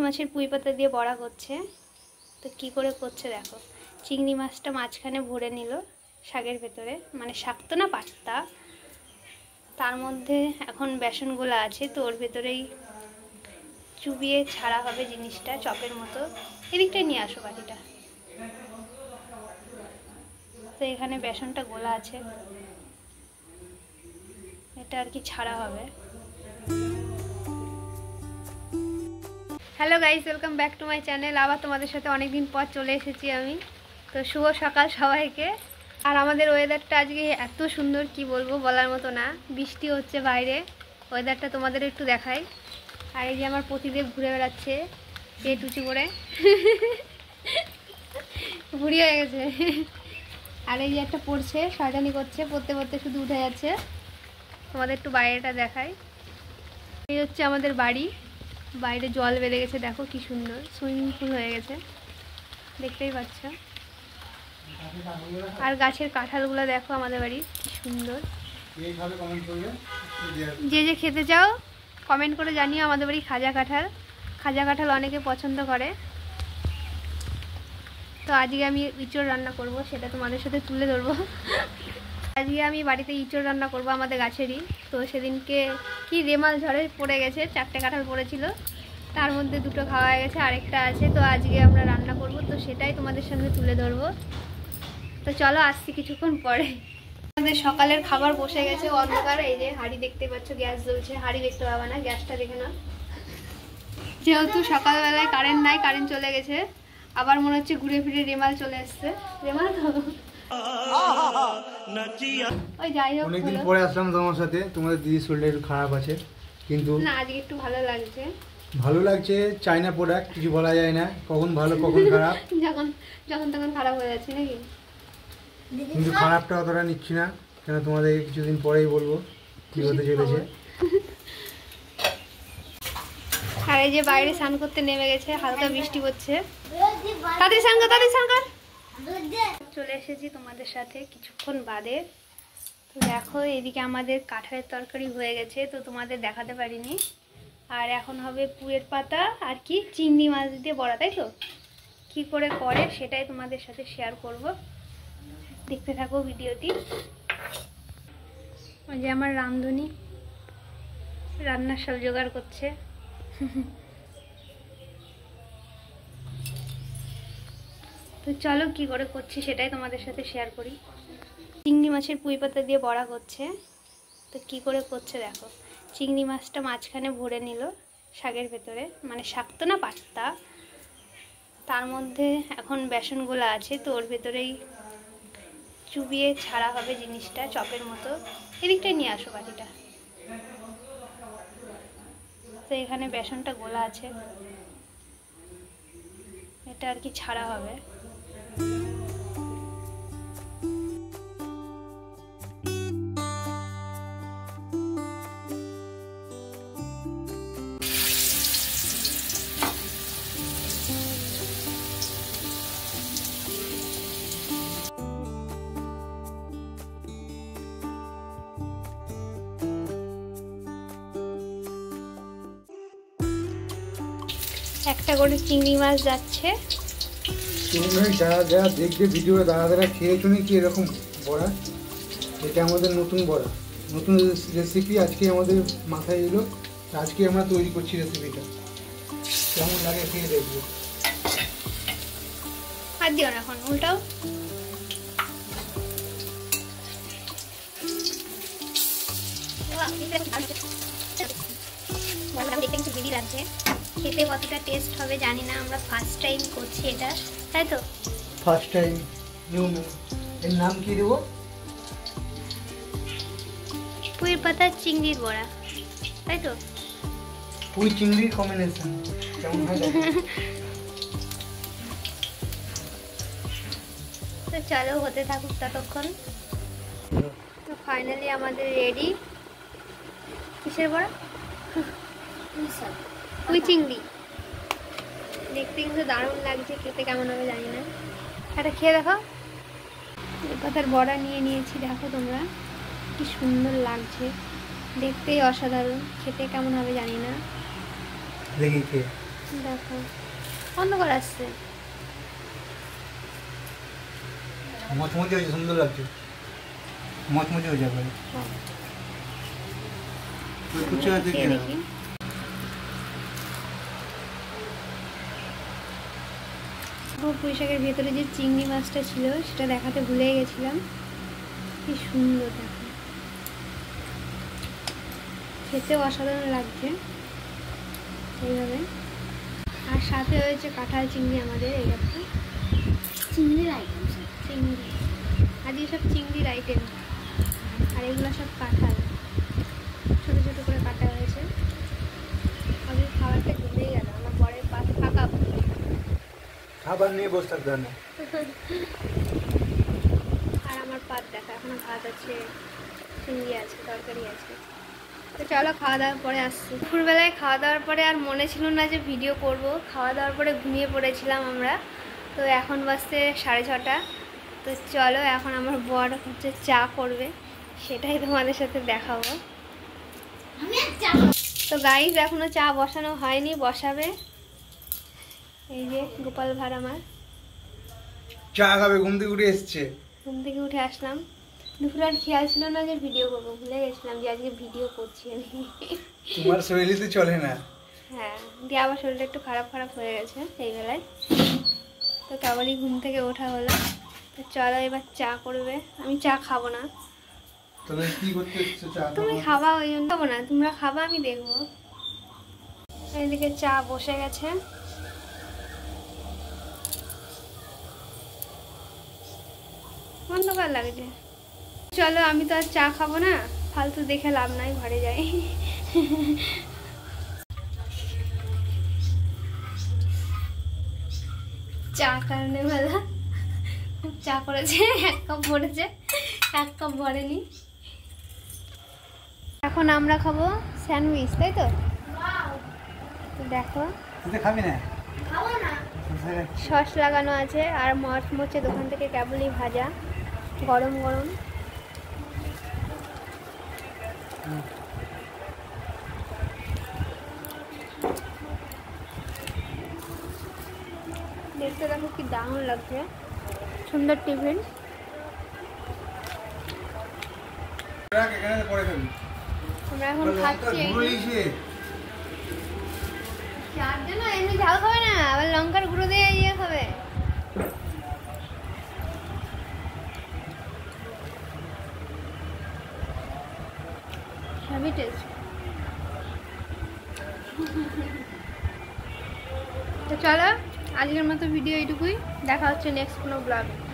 মাছের পুঁই পাতা দিয়ে বড়া করছে। তো কি করে করছে দেখো। চিংড়ি মাছটা মাঝখানে ভরে নিল শাকের ভেতরে, মানে শাক তো না, পাতা। তার মধ্যে এখন বেসনগুলো আছে, তো ওর ভেতরেই চুবিয়ে ছাড়া হবে জিনিসটা চপের মতো। এদিকটাই নিয়ে আসো বাটিটা। তো এখানে বেসনটা গোলা আছে, এটা আর কি ছাড়া হবে। Hello guys, welcome back to my channel. আবার তোমাদের সাথে অনেকদিন পর চলে এসেছি আমি। তো শুভ সকাল সবাইকে। আর আমাদের ওয়েদারটা আজকে এত সুন্দর, কি বলবো, বলার মতো না। বৃষ্টি হচ্ছে বাইরে, ওয়েদারটা তোমাদের একটু দেখাই। আর এই যে আমার পতিদেব ঘুরে বেড়াচ্ছে পেট উঁচু করে, ঘুরি হয়ে গেছে। আর এই যে একটা পড়ছে, শয়তানি করছে, পড়তে পড়তে শুধু উঠে যাচ্ছে। তোমাদের একটু বাইরেটা দেখাই। এই হচ্ছে আমাদের বাড়ি, বাইরে জল বেড়ে গেছে, দেখো কি সুন্দর সুইমিং পুল হয়ে গেছে, দেখতেই পাচ্ছ। আর গাছের কাঁঠালগুলো দেখো আমাদের বাড়ি কি সুন্দর। যে যে খেতে চাও কমেন্ট করে জানিও। আমাদের বাড়ি খাজা কাঁঠাল অনেকে পছন্দ করে। তো আজকে আমি ইঁচড় রান্না করব, সেটা তোমাদের সাথে তুলে ধরবো। আজকে আমি বাড়িতে ইঁচড় রান্না করব আমাদের গাছেরই। তো সেদিনকে কি রেমাল ঝড়ে পড়ে গেছে, 4টে কাঁঠাল পড়েছিল, তার মধ্যে 2টো খাওয়া হয়ে গেছে, আরেকটা আছে। তো আজকে আমরা রান্না করব, তো সেটাই তোমাদের সামনে তুলে ধরবো। তো চলো, আসছি কিছুক্ষণ পরে। আমাদের সকালের খাবার বসে গেছে, অন্ধকার। এই যে হাঁড়ি দেখতে পাচ্ছ, গ্যাস জ্বলছে। হাঁড়ি দেখতে পাবা না, গ্যাসটা দেখে না। যেহেতু সকালবেলায় কারেন্ট নাই, কারেন্ট চলে গেছে। আবার মনে হচ্ছে ঘুরে ফিরে রেমাল চলে এসছে। রেমাল তো ওই যাই হোক, অনেকদিন পরে আসলাম তোমার সাথে। তোমাদের দিদির শরীরটা একটু খারাপ আছে, কিন্তু না আজকে একটু ভালো লাগছে। ভালো লাগছে। চাইনা প্রোডাক্ট, কিছু বলা যায় না, কখন ভালো কখন খারাপ। যখন তখন খারাপ হয়ে যাচ্ছে নাকি। কিন্তু খারাপটা অতটা নিচ্ছি না, কেন তোমাদের কিছুদিন পরেই বলবো কি হতে চলেছে। আর এই যে বাইরে স্নান করতে নেমে গেছে, হালকা বৃষ্টি পড়ছে। তাদের সঙ্গে চলে এসেছি তোমাদের সাথে কিছুক্ষণ বাদে। তো দেখো, এদিকে আমাদের কাঁঠালের তরকারি হয়ে গেছে, তো তোমাদের দেখাতে পারিনি। আর এখন হবে পুঁইয়ের পাতা আর কি চিংড়ি মাছ দিয়ে বড়া, তাই তো। কি করে সেটাই তোমাদের সাথে শেয়ার করব, দেখতে থাকো ভিডিওটি। ওই যে আমার রাঁধুনি রান্নার সব জোগাড় করছে। তো চলো, কি করে করছি সেটাই তোমাদের সাথে শেয়ার করি। চিংড়ি মাছের পুঁই পাতা দিয়ে বড়া করছে। তো কি করে করছে দেখো। চিংড়ি মাছটা মাঝখানে ভরে নিল শাকের ভেতরে, মানে শাক তো না, পাতা। তার মধ্যে এখন বেসনগুলো আছে, তো ওর ভেতরেই চুবিয়ে ছাড়া হবে জিনিসটা চপের মতো। এদিকটাই নিয়ে আসো বাটিটা। তো এখানে বেসনটা গোলা আছে, এটা আর কি ছাড়া হবে। একটা করে চিংড়ি মাছ যাচ্ছে। যারা যারা দেখবে ভিডিও, তারা খেয়েছো নাকি এরকম বড়া। এটা আমাদের নতুন বড়া, নতুন রেসিপি আজকে আমাদের মাথায় এলো। আজকে আমরা তৈরি করছি রেসিপিটা, কেমন লাগে খেয়ে দেখবো। আর দিও না, এখন উল্টাও। দেখতে কিছু হেভি লাগছে, খেতে কতটা টেস্ট হবে জানি না। আমরা ফার্স্ট টাইম করছি এটা, তাই তো। First time new. এর নাম কি দেবো? পুঁইয়ের পাতা চিংড়ির বড়া, তাই তো। পুঁই চিংড়ির কম্বিনেশন কেমন হয়। তো চলো, হতে থাকুক ততক্ষণ। তো ফাইনালি আমাদের রেডি। কিসের বড়া? পুঁই চিংড়ি। দেখতে কিন্তু দারুণ লাগছে, খেতে কেমন হবে জানি না। একটা খেয়ে দেখো। পুঁই পাতার বড়া নিয়ে নিয়েছি, দেখো তোমরা কি সুন্দর লাগছে, দেখতেই অসাধারণ। খেতে কেমন হবে জানি না। দেখি খেয়ে দেখো অন্ধকার আসছে। মচমচে হয়েছে, সুন্দর লাগছে, মচমচে হয়ে যাবে। খেয়ে দেখি। পুঁই শাকের ভেতরে যে চিংড়ি মাছটা ছিল সেটা দেখাতে ভুলে গেছিলাম। কি সুন্দর দেখো, খেতে অসাধারণ লাগছে এইভাবে। আর সাথে হয়েছে কাঁঠাল চিংড়ি আমাদের। এই দেখো চিংড়ির আইটেম, চিংড়ি আজ সব চিংড়ির আইটেম। আর এগুলো সব কাঁঠাল ছোটো ছোটো করে কাটা হয়েছে। আমি খাবারটা ঘুরেই গেল, আমার বরের পাত ফাঁকা, খাবার নিয়ে বসে থাকতে হয় না। আর আমার পাত দেখা, এখনো ভাত আছে, চিংড়ি আছে, তরকারি আছে। তো চলো খাওয়া দাওয়ার পরে আসছি। দুপুরবেলায় খাওয়া দাওয়ার পরে আর মনে ছিল না যে ভিডিও করব। খাওয়া দাওয়ার পরে ঘুমিয়ে পড়েছিলাম আমরা। তো এখন বাজতে 6:30। তো চলো এখন আমার বর হচ্ছে চা করবে, সেটাই তোমাদের সাথে দেখাবো। তো গাইস এখনো চা বসানো হয়নি, বসাবে। এই যে গোপাল ভাঁড় আমার চা খাবে, ঘুম থেকে উঠে এসছে। ঘুম থেকে উঠে আসলাম। দুপুরে আর খেয়াল ছিল না যে ভিডিও করবো, ভুলে গেছিলাম যে আজকে ভিডিও করছি আমি। তোমার শরীরে তো চলে না। হ্যাঁ, দিয়ে আবার শরীরটা একটু খারাপ খারাপ হয়ে গেছে এই বেলায়। তো কেবলই ঘুম থেকে ওঠা হলো। তো চলো এবার চা করবে। আমি চা খাবো না। তাহলে কি করতে এসছো? চা তুমি খাবা, ওই জন্য খাবো না। তোমরা খাবা, আমি দেখবো। এইদিকে চা বসে গেছে। অন্ধকার লাগছে। চলো আমি তো আর চা খাবো না, ফালতু দেখে লাভ নাই, ঘরে যাই। চা কারণে বেলা চা করেছে, 1 কাপ ভরেছে, 1 কাপ ভরেনি। এখন আমরা খাবো স্যান্ডউইচ, তাই তো? দেখো খাবি না? সস লাগানো আছে আর মচমচে দোকান থেকে কেবলই ভাজা, গরম গরম। দেখতে দেখো কি দারুণ লাগছে, সুন্দর টিফিন। আমরা এখন খাচ্ছি। চারজন এমনি ঝাল খাবে না, আবার লঙ্কার গুঁড়ো দিয়ে ইয়ে খাবে। সবই টেস্ট। তো চলো আজকের মতো ভিডিও এইটুকুই, দেখা হচ্ছে নেক্সট কোনো ব্লগে।